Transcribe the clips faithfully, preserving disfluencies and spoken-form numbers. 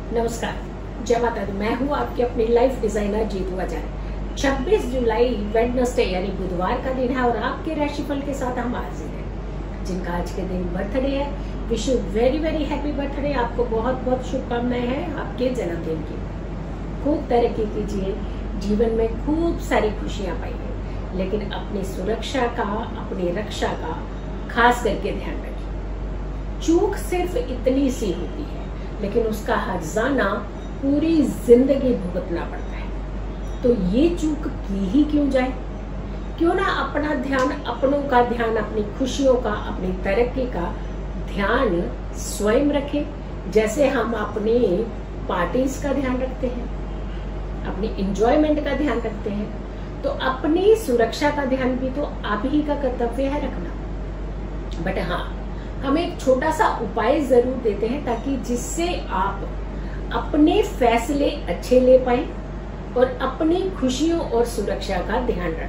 नमस्कार, जय माता दी। मैं हूँ आपकी अपनी लाइफ डिजाइनर जीतू आचार्य। छब्बीस जुलाई वेडनेसडे यानी बुधवार का दिन है और आपके राशिफल के साथ हम हाजिर हैं। जिनका आज के दिन बर्थडे है, wish you very very happy birthday. आपको बहुत बहुत शुभकामनाएं हैं आपके जन्मदिन की। खूब तरक्की कीजिए, जीवन में खूब सारी खुशियां पाइए, लेकिन अपनी सुरक्षा का, अपनी रक्षा का खास करके ध्यान रखिए। चूक सिर्फ इतनी सी होती है, लेकिन उसका हर्जाना पूरी जिंदगी भुगतना पड़ता है। तो ये चूक की ही क्यों जाए? क्यों ना अपना ध्यान, अपनों का ध्यान, अपनी खुशियों का, अपनी तरक्की का ध्यान स्वयं रखें। जैसे हम अपनी पार्टीज का ध्यान रखते हैं, अपनी एंजॉयमेंट का ध्यान रखते हैं, तो अपनी सुरक्षा का ध्यान भी तो आप ही का कर्तव्य है रखना। बट हाँ, हम एक छोटा सा उपाय जरूर देते हैं ताकि जिससे आप अपने फैसले अच्छे ले पाए और अपनी खुशियों और सुरक्षा का ध्यान रख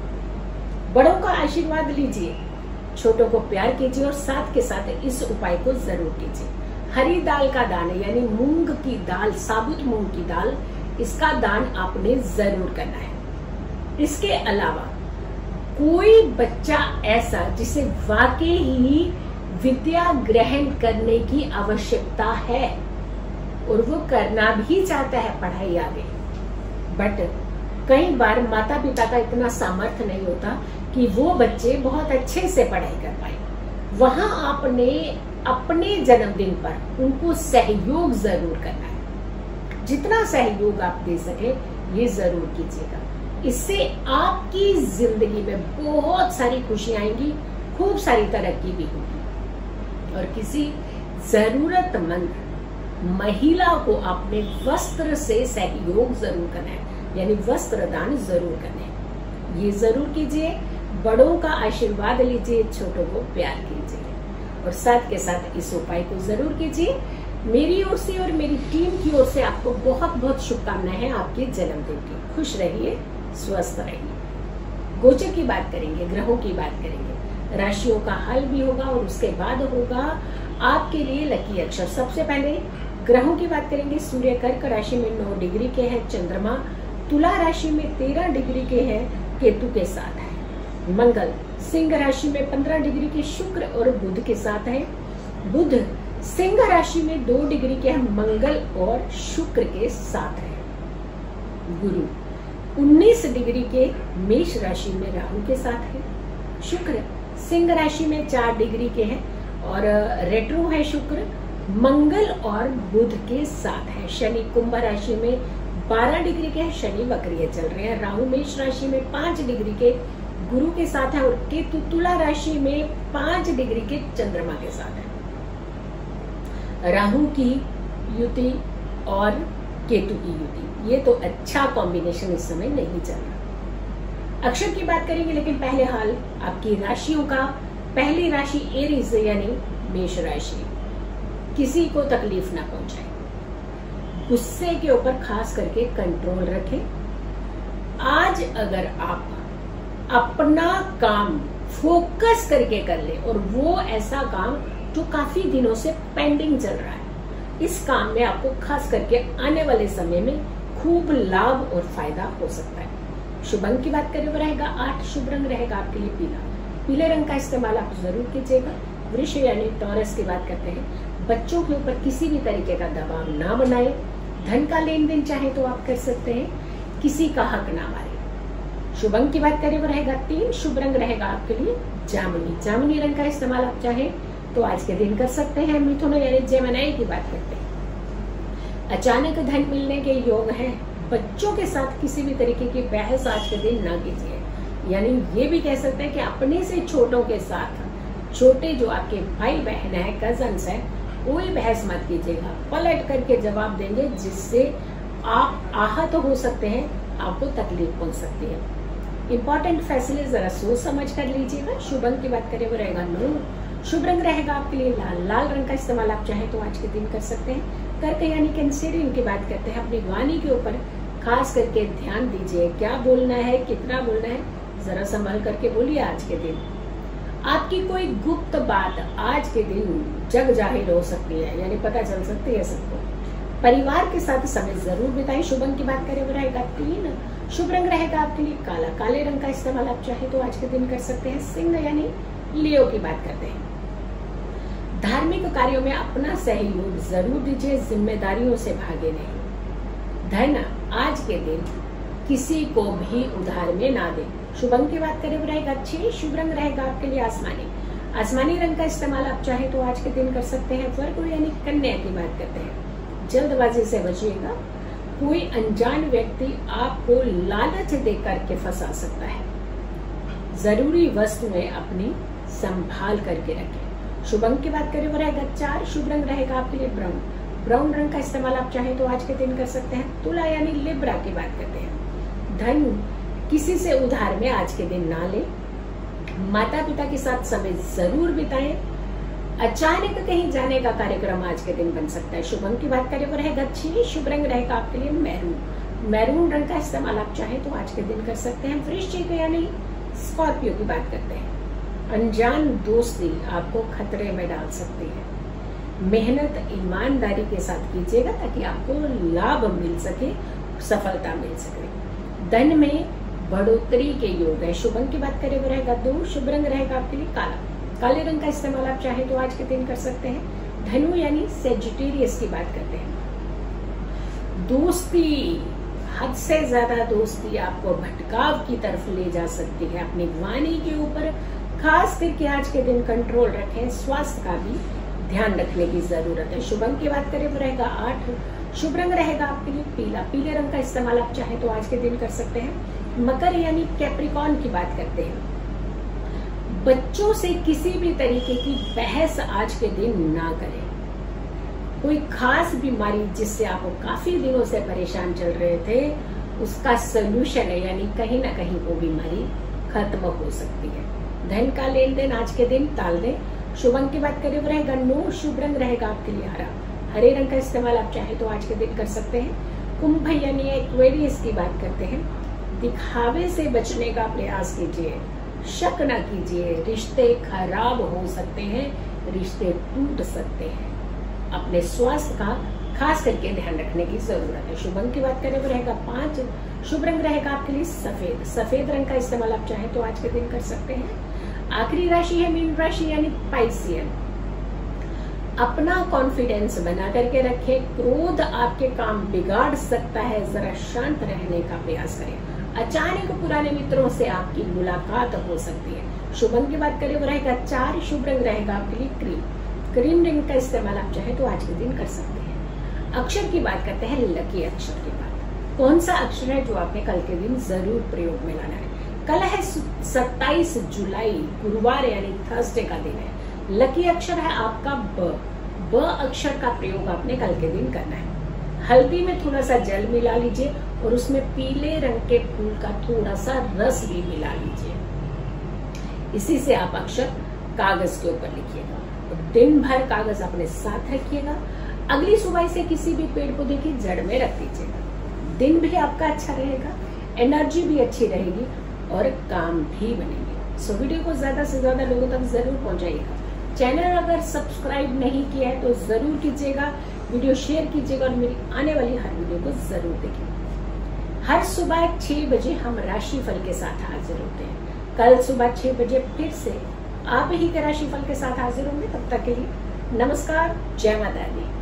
पाए। बड़ों का आशीर्वाद लीजिए, छोटों को प्यार कीजिए और साथ के साथ इस उपाय को जरूर कीजिए। हरी दाल का दान यानी मूंग की दाल, साबुत मूंग की दाल, इसका दान आपने जरूर करना है। इसके अलावा कोई बच्चा ऐसा जिसे वाकई ही विद्या ग्रहण करने की आवश्यकता है और वो करना भी चाहता है पढ़ाई आगे, बट कई बार माता पिता का इतना सामर्थ्य नहीं होता कि वो बच्चे बहुत अच्छे से पढ़ाई कर पाए, वहां आपने अपने जन्मदिन पर उनको सहयोग जरूर करना है। जितना सहयोग आप दे सके ये जरूर कीजिएगा। इससे आपकी जिंदगी में बहुत सारी खुशियां आएंगी, खूब सारी तरक्की भी होगी। और किसी जरूरतमंद महिला को आपने वस्त्र से सहयोग जरूर करना है, यानी वस्त्र दान जरूर करना है। ये जरूर कीजिए। बड़ों का आशीर्वाद लीजिए, छोटों को प्यार कीजिए और साथ के साथ इस उपाय को जरूर कीजिए। मेरी ओर से और मेरी टीम की ओर से आपको बहुत बहुत शुभकामनाएं हैं आपके जन्मदिन की। खुश रहिए, स्वस्थ रहिए। गोचर की बात करेंगे, ग्रहों की बात करेंगे, राशियों का हल भी होगा और उसके बाद होगा आपके लिए लकी अक्षर। सबसे पहले ग्रहों की बात करेंगे। सूर्य कर्क राशि में नौ डिग्री के हैं, चंद्रमा तुला राशि में तेरह डिग्री के हैं, केतु के साथ है। मंगल सिंह राशि में पंद्रह डिग्री के शुक्र और बुध के साथ है। बुध सिंह राशि में दो डिग्री के हैं, मंगल और शुक्र के साथ है। गुरु उन्नीस डिग्री के मेष राशि में राहु के साथ है। शुक्र सिंह राशि में चार डिग्री के हैं और रेट्रो है शुक्र, मंगल और बुध के साथ है। शनि कुंभ राशि में बारह डिग्री के हैं, शनि वक्रीय चल रहे हैं। राहु मेष राशि में पांच डिग्री के गुरु के साथ है और केतु तुला राशि में पांच डिग्री के चंद्रमा के साथ है। राहु की युति और केतु की युति, ये तो अच्छा कॉम्बिनेशन इस समय नहीं चल रहा। अक्षर की बात करेंगे, लेकिन पहले हाल आपकी राशियों का। पहली राशि एरीज यानी मेष राशि, किसी को तकलीफ ना पहुंचाए, गुस्से के ऊपर खास करके कंट्रोल रखें। आज अगर आप अपना काम फोकस करके कर ले और वो ऐसा काम जो काफी दिनों से पेंडिंग चल रहा है, इस काम में आपको खास करके आने वाले समय में खूब लाभ और फायदा हो सकता है। शुभ अंक की बात करें वो रहेगा आठ। शुभ रंग रहेगा आपके लिए पीला। पीले रंग का इस्तेमाल आप जरूर कीजिएगा। वृष यानी टॉरस की बात करते हैं। बच्चों के ऊपर किसी भी तरीके का दबाव ना बनाए। धन का लेन देन चाहे तो आप कर सकते हैं, किसी का हक ना मारे। शुभ अंक की बात करें वो रहेगा तीन। शुभ रंग रहेगा आपके लिए जामुनी। जामुनी रंग का इस्तेमाल आप चाहे तो आज के दिन कर सकते हैं। मिथुन यानी जेमिनी की बात करते हैं। अचानक धन मिलने के योग हैं। बच्चों के साथ किसी भी तरीके की बहस आज के दिन ना कीजिए, यानी ये भी कह सकते हैं कि अपने से छोटों के साथ, छोटे जो आपके भाई बहन है, कजन्स है, कोई बहस मत कीजिएगा। पलट करके जवाब देंगे जिससे आप आहत हो सकते हैं, आपको तकलीफ पहुंच सकती है। इंपॉर्टेंट फैसले जरा सोच समझ कर लीजिएगा। शुभ अंक की बात करें वो रहेगा नौ। शुभ रंग रहेगा आपके लिए लाल। लाल रंग का इस्तेमाल आप चाहे तो आज के दिन कर सकते हैं। कर्क यानी कैंसेरियन की बात करते हैं। अपनी वाणी के ऊपर खास करके ध्यान दीजिए, क्या बोलना है, कितना बोलना है, जरा संभल करके बोलिए आज के दिन। आपकी कोई गुप्त बात आज के दिन जग जाहिर हो सकती है, यानी पता चल सकती है सबको। परिवार के साथ समय जरूर बिताएं। शुभ अंक की बात करें वो रहेगा तीन। शुभ रंग रहेगा आपके लिए काला। काले रंग का इस्तेमाल आप चाहे तो आज के दिन कर सकते हैं। सिंह यानी लियो की बात करते हैं। धार्मिक कार्यों में अपना सहयोग जरूर दीजिए, जिम्मेदारियों से भागे नहीं। धन आज के दिन किसी को भी उधार में ना दे। शुभ अंक की बात करें वो रहेगा छह। शुभ रंग रहेगा आपके लिए आसमानी। आसमानी रंग का इस्तेमाल आप चाहे तो आज के दिन कर सकते हैं। वर्ग यानी कन्या की बात करते हैं। जल्दबाजी से बचिएगा। कोई अनजान व्यक्ति आपको लालच देकर के फंसा सकता है। जरूरी वस्तुएं अपनी संभाल करके रखें। शुभ अंक की बात करें वो रहेगा चार। शुभ रंग रहेगा आपके लिए ब्राउन। ब्राउन रंग का इस्तेमाल आप चाहे तो आज के दिन कर सकते हैं। तुला यानी लिब्रा की बात करते हैं। धन किसी से उधार में आज के दिन ना ले। माता पिता के साथ समय जरूर बिताएं। अचानक कहीं जाने का कार्यक्रम आज के दिन बन सकता है। शुभ अंक की बात करें वो रहेगा छह। शुभ रंग रहेगा आपके लिए मैरून। मैरून रंग का इस्तेमाल आप चाहे तो आज के दिन कर सकते हैं। वृश्चिक यानी स्कॉर्पियो की बात करते हैं। अनजान दोस्ती आपको खतरे में डाल सकती है। मेहनत ईमानदारी के साथ कीजिएगा ताकि आपको लाभ मिल सके, सफलता मिल सके। धन में बढ़ोतरी के योग है। शुभ अंक की बात करें वो रहेगा दो। शुभ रंग रहेगा आपके लिए काला। काले रंग का इस्तेमाल आप चाहे तो आज के दिन कर सकते हैं। धनु यानी सेजिटेरियस की बात करते हैं। दोस्ती, हद से ज्यादा दोस्ती आपको भटकाव की तरफ ले जा सकती है। अपनी वाणी के ऊपर खास करके आज के दिन कंट्रोल रखें। स्वास्थ्य का भी ध्यान रखने की जरूरत है। शुभ अंक की बात करें वो रहेगा आठ। शुभ रंग रहेगा आपके लिए पीला। पीले रंग का इस्तेमाल आप चाहे तो आज के दिन कर सकते हैं। मकर यानी कैप्रिकॉर्न की बात करते हैं। बच्चों से किसी भी तरीके की बहस आज के दिन ना करें। कोई खास बीमारी जिससे आप काफी दिनों से परेशान चल रहे थे, उसका सोल्यूशन है, यानी कहीं ना कहीं वो बीमारी खत्म हो सकती है। धन का लेन देन आज के दिन टाल दें। शुभ अंक की बात करें वो रहेगा नौ। शुभ रंग रहेगा आपके लिए हरा। हरे रंग का इस्तेमाल आप चाहे तो आज के दिन कर सकते हैं। कुंभ यानी एक्वेरियस की बात करते हैं। दिखावे से बचने का प्रयास कीजिए। शक न कीजिए। रिश्ते खराब हो सकते हैं, रिश्ते टूट सकते हैं। अपने स्वास्थ्य का खास करके ध्यान रखने की जरूरत है। शुभ अंक की बात करें वो रहेगा पांच। शुभ रंग रहेगा आपके लिए सफेद। सफेद रंग का इस्तेमाल आप चाहे तो आज के दिन कर सकते हैं। आखिरी राशि है मीन राशि यानी पाइसियन। अपना कॉन्फिडेंस बना करके रखें। क्रोध आपके काम बिगाड़ सकता है। जरा शांत रहने का प्रयास करें। अचानक पुराने मित्रों से आपकी मुलाकात हो सकती है। शुभ अंक की बात करें वो रहेगा चार। शुभ रंग रहेगा आपके लिए क्रीम। क्रीम रंग का इस्तेमाल आप चाहे तो आज के दिन कर सकते हैं। अक्षर की बात करते हैं, लकी अक्षर की बात। कौन सा अक्षर है जो आपने कल के दिन जरूर प्रयोग में लाना है। कल है सत्ताईस जुलाई, गुरुवार यानी थर्सडे का दिन है। लकी अक्षर है आपका ब। ब अक्षर का प्रयोग आपने कल के दिन करना है। हल्दी में थोड़ा सा जल मिला लीजिए और उसमें पीले रंग के फूल का थोड़ा सा रस भी मिला लीजिए। इसी से आप अक्षर कागज के ऊपर लिखिएगा। दिन भर कागज अपने साथ रखिएगा। अगली सुबह से किसी भी पेड़ पौधे की जड़ में रख दीजिएगा। दिन भी आपका अच्छा रहेगा, एनर्जी भी अच्छी रहेगी और काम भी बनेंगे। सो वीडियो को ज्यादा से ज्यादा लोगों तक जरूर पहुंचाइएगा। चैनल अगर सब्सक्राइब नहीं किया है तो जरूर कीजिएगा। वीडियो शेयर कीजिएगा और मेरी आने वाली हर वीडियो को जरूर देखिएगा। हर सुबह छह बजे हम राशिफल के साथ हाजिर होते हैं। कल सुबह छह बजे फिर से आप ही के राशिफल के साथ हाजिर होंगे। तब तक के लिए नमस्कार, जय माता दी।